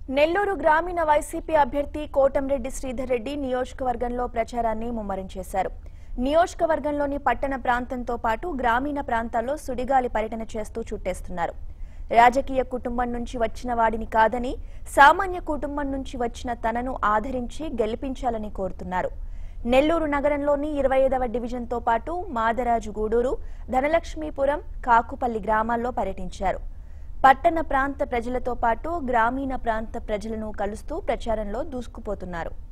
నెల్లూరు గ్రామీణ వైసీపీ అభ్యర్థి కోటంరెడ్డి శ్రీధర్ రెడ్డి నియోజకవర్గంలో ప్రచారాన్ని ముమ్మరం చేశారు. నియోజకవర్గంలోని పట్టణ ప్రాంతంతో పాటు గ్రామీణ ప్రాంతాల్లో సుడిగాలి పర్యటన చేస్తూ చుట్టేస్తున్నారు. రాజకీయ కుటుంబం నుంచి వచ్చిన వాడిని కాదని సామాన్య కుటుంబం నుంచి వచ్చిన తనను ఆదరించి గెలిపించాలని కోరుతున్నారు. నెల్లూరు నగరంలోని 25వ డివిజన్తో పాటు మాదరాజుగూడూరు, ధనలక్ష్మీపురం, కాకుపల్లి గ్రామాల్లో పర్యటించారు. పట్టణ ప్రాంత ప్రజలతో పాటు గ్రామీణ ప్రాంత ప్రజలను కలుస్తూ ప్రచారంలో దూసుకుపోతున్నారు.